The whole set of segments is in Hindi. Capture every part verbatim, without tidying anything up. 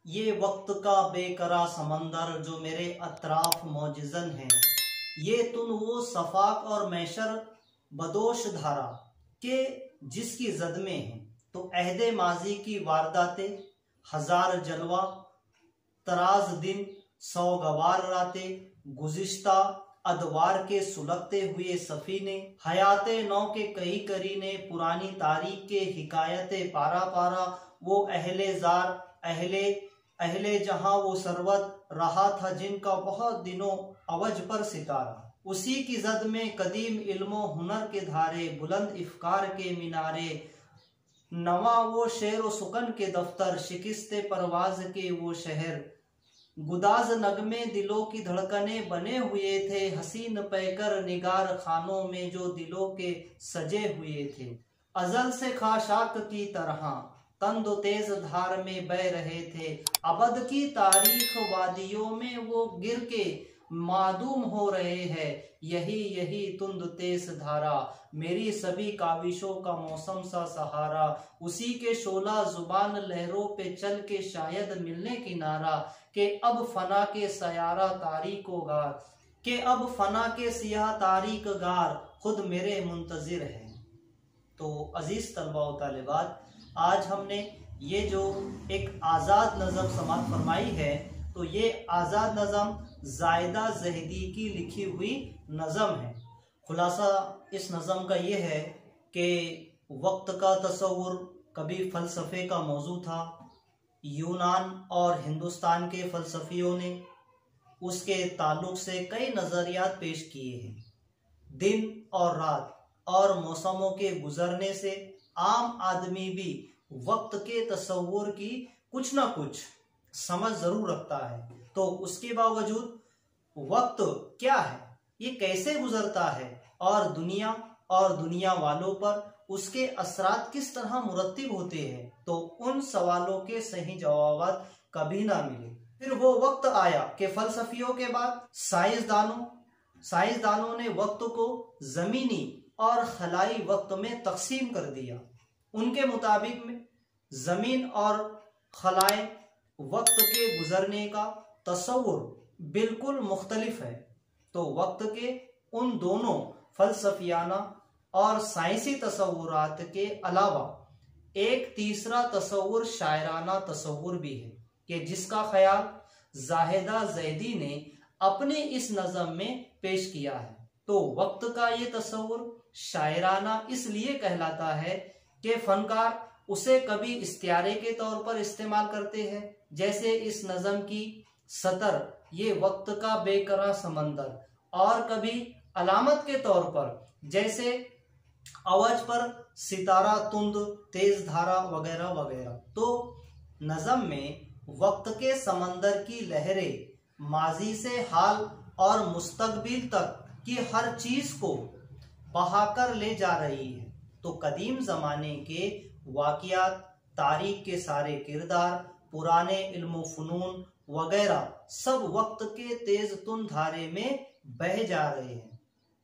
ये वक्त का बेकरार समंदर जो मेरे अतराफ मौजज़न है, ये तुन वो सफाक और मैशर बदोश धारा के जिसकी जद में है। तो अहदे माजी की वारदातें, हजार जलवा तराज दिन, सौगवार रातें, गुज़िश्ता अदवार के सुलगते हुए सफीने, हयाते नौ के कई करीने, पुरानी तारीख के हिकायते पारा पारा, वो अहले जार अहले अहले जहां वो सरवत रहा था जिनका बहुत दिनों अवज पर सितारा। उसी की जद में कदीम इल्मो हुनर के धारे, बुलंद इफ्कार के मीनारे, नवा वो शेर व सुकन के दफ्तर, शिकिस्ते परवाज के वो शहर, गुदाज नगमे दिलों की धड़कने बने हुए थे, हसीन पैकर निगार खानों में जो दिलों के सजे हुए थे। अजल से खाशाक की तरह तंद तेज धार में बह रहे थे, अबद की तारीख वादियों में वो गिर के मादूम हो रहे हैं। यही यही तुंद तेज धारा मेरी सभी काविशों का मौसम सा सहारा, उसी के शोला जुबान लहरों पे चल के शायद मिलने किनारा, के अब फना के सयारा तारीको गार, के अब फना के सियाह तारीक गार खुद मेरे मुंतजिर हैं। तो अजीज तलबा व तालिबात, आज हमने ये जो एक आज़ाद नज़म समाअत फरमाई है, तो ये आज़ाद नज़म जायदा ज़हदी की लिखी हुई नज़म है। खुलासा इस नज़म का ये है कि वक्त का तस्वुर कभी फ़लसफ़े का मौजू था। यूनान और हिंदुस्तान के फ़लसफ़ियों ने उसके ताल्लुक़ से कई नज़रियात पेश किए हैं। दिन और रात और मौसमों के गुजरने से आम आदमी भी वक्त के तस्वुर की कुछ ना कुछ समझ जरूर रखता है। तो उसके बावजूद वक्त क्या है, ये कैसे गुजरता है और दुनिया और दुनिया वालों पर उसके असरात किस तरह मुरत्तिब होते हैं, तो उन सवालों के सही जवाब कभी ना मिले। फिर वो वक्त आया कि फलसफियों के बाद साइंसदानों साइंसदानों ने वक्त को जमीनी और खलाई वक्त में तकसीम कर दिया। उनके मुताबिक में जमीन और खलाए वक्त के गुजरने का तस्वुर बिल्कुल मुख्तलिफ है। तो वक्त के उन दोनों फलसफियाना और साइंसी तस्वुरात के अलावा एक तीसरा तस्वुर शायराना तस्वुर भी है कि जिसका ख्याल जाहिदा जैदी ने अपने इस नज़म में पेश किया है। तो वक्त का ये तस्वुर शायराना इसलिए कहलाता है कि फनकार उसे कभी इस्तियारे के तौर पर इस्तेमाल करते हैं, जैसे इस नज़म की सतर ये वक्त का बेकरार समंदर, और कभी अलामत के तौर पर जैसे अवज पर सितारा तुंद तेज धारा वगैरह वगैरह। तो नज़म में वक्त के समंदर की लहरें माजी से हाल और मुस्तकबिल तक की हर चीज को बहाकर ले जा रही है। तो कदीम जमाने के वाकियात, तारीख के सारे किरदार, पुराने इल्म फनून वगैरह सब वक्त के तेज तुन धारे में बह जा रहे हैं।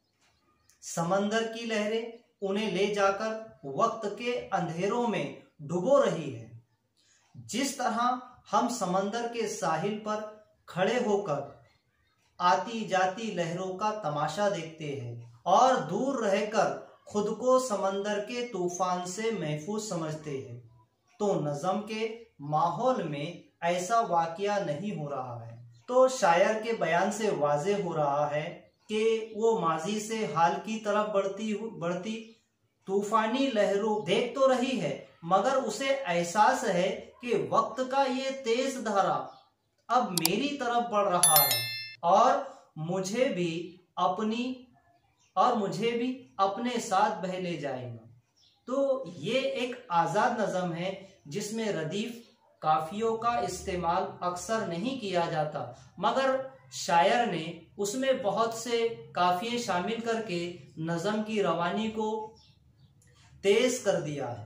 समंदर की लहरें उन्हें ले जाकर वक्त के अंधेरों में डुबो रही है। जिस तरह हम समंदर के साहिल पर खड़े होकर आती जाती लहरों का तमाशा देखते हैं और दूर रहकर खुद को समंदर के तूफान से महफूज समझते हैं, तो नज़म के माहौल में ऐसा वाकया नहीं हो रहा है। तो शायर के बयान से वाज़ेह हो रहा है कि वो माजी से हाल की तरफ बढ़ती बढ़ती तूफानी लहरों देख तो रही है, मगर उसे एहसास है कि वक्त का ये तेज धारा अब मेरी तरफ बढ़ रहा है और मुझे भी अपनी और मुझे भी अपने साथ बह ले जाएगा। तो ये एक आज़ाद नज़म है जिसमें रदीफ काफियों का इस्तेमाल अक्सर नहीं किया जाता, मगर शायर ने उसमें बहुत से काफिये शामिल करके नज़म की रवानी को तेज कर दिया है।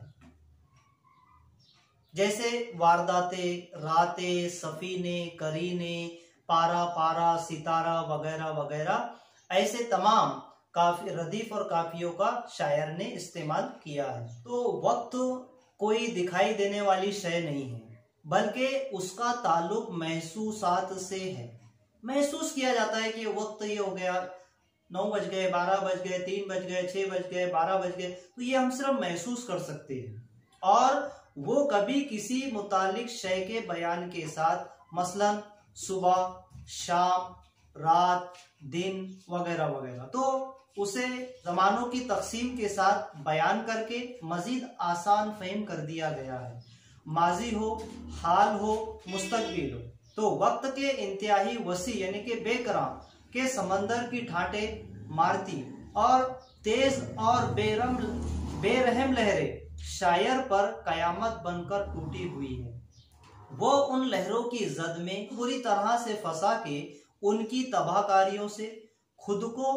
जैसे वारदाते, राते, सफीने, करीने, पारा पारा, सितारा वगैरह वगैरह, ऐसे तमाम काफी रदीफ और काफियों का शायर ने इस्तेमाल किया है। तो वक्त कोई दिखाई देने वाली शय नहीं है, बल्कि उसका ताल्लुक महसूसात से है। महसूस किया जाता है कि वक्त ये हो गया, नौ बज गए, बारह बज गए, तीन बज गए, छह बज गए, बारह बज गए, तो ये हम सिर्फ महसूस कर सकते हैं। और वो कभी किसी मुतालिक शय के बयान के साथ, मसलन सुबह, शाम, रात, दिन वगैरह वगैरह, तो उसे जमानों की तकसीम के साथ बयान करके मजीद आसान फहीम कर दिया गया है। माजी हो, हाल हो, मुस्तकबिल हो, तो वक्त के इंतहाई वसी यानी कि बेकरां के समंदर की ठाटे मारती और तेज और बेरम बेरहम लहरें शायर पर कयामत बनकर टूटी हुई है। वो उन लहरों की जद में बुरी तरह से फंसा के उनकी तबाहकारियों से खुद को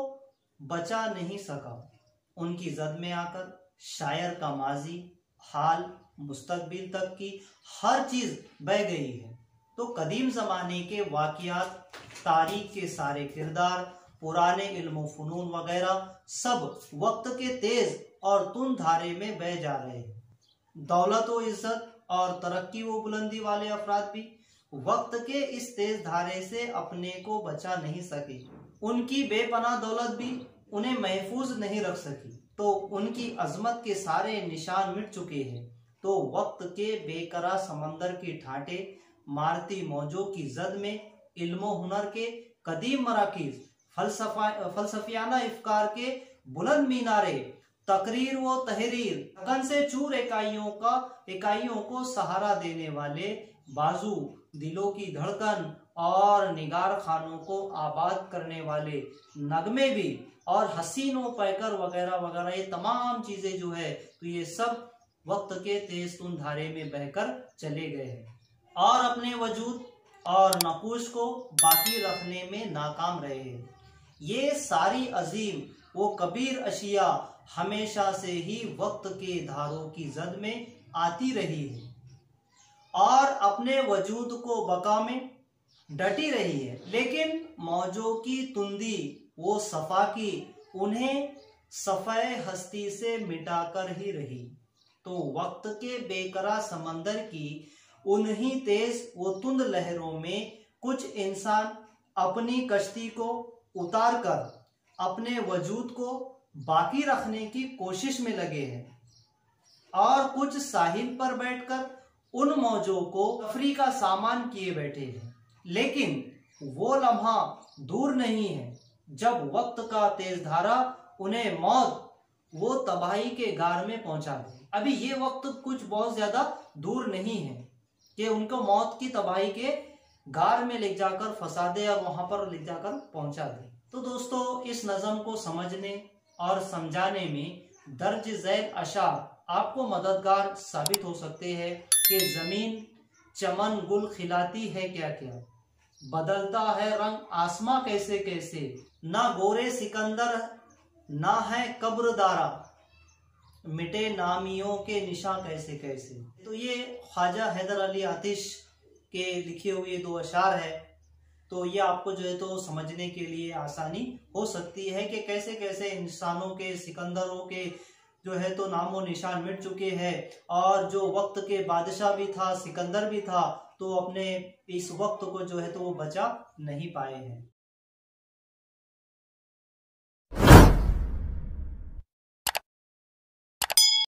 बचा नहीं सका। उनकी जद में आकर शायर का माजी, हाल, मुस्तकबिल तक की हर चीज बह गई है। तो कदीम जमाने के वाकयात, तारीख के सारे किरदार, पुराने इल्म फनून वगैरह सब वक्त के तेज और तुन धारे में बह जा रहे हैं। दौलत व इज्जत और तरक्की व बुलंदी वाले अफराद भी वक्त के इस तेज धारे से अपने को बचा नहीं सके। उनकी बेपनाह दौलत भी उन्हें महफूज नहीं रख सकी, तो उनकी अजमत के सारे निशान मिट चुके हैं। तो वक्त के बेकरार समंदर की ठाटे मारती मौजों की जद में इल्म हुनर के कदीम मराकीज, फलसफा फलसफियाना इफ्कार के बुलंद मीनारे, तकरीर व तहरीर, कन से चूर इकाइयों का इकाइयों को सहारा देने वाले बाजू, दिलों की धड़कन और निगार खानों को आबाद करने वाले नगमे भी, और हसीनों पैकर वगैरह वगैरह, ये तमाम चीजें जो है तो ये सब वक्त के तेज तुन धारे में बहकर चले गए हैं और अपने वजूद और नकूश को बाकी रखने में नाकाम रहे हैं। ये सारी अजीम वो कबीर अशिया हमेशा से ही वक्त के धारों की जद में आती रही है और अपने वजूद को बका में डटी रही है, लेकिन मौजों की तुंदी वो सफा की उन्हें सफ़े हस्ती से मिटाकर ही रही। तो वक्त के बेकरार समंदर की उन्हीं तेज वो तुंद लहरों में कुछ इंसान अपनी कश्ती को उतार कर अपने वजूद को बाकी रखने की कोशिश में लगे हैं और कुछ साहिल पर बैठकर उन मौजों को तफरी का सामान किए बैठे हैं। लेकिन वो लम्हा दूर नहीं है जब वक्त का तेज धारा उन्हें मौत वो तबाही के गार में पहुंचा दे। अभी ये वक्त कुछ बहुत ज्यादा दूर नहीं है कि उनको मौत की तबाही के गार में ले जाकर फंसा दे और वहां पर ले जाकर पहुंचा दे। तो दोस्तों, इस नज़म को समझने और समझाने में दर्ज झैल अशार आपको मददगार साबित हो सकते हैं कि जमीन चमन गुल खिलाती है क्या क्या, बदलता है रंग आसमां कैसे कैसे, ना गोरे सिकंदर ना है कब्रदारा, मिटे नामियों के निशान कैसे कैसे। तो ये ख्वाजा हैदर अली आतिश के लिखे हुए दो अशार है। तो ये आपको जो है तो समझने के लिए आसानी हो सकती है कि कैसे कैसे इंसानों के, सिकंदरों के जो है तो नामो निशान मिट चुके हैं और जो वक्त के बादशाह भी था, सिकंदर भी था, तो अपने इस वक्त को जो है तो वो बचा नहीं पाए हैं।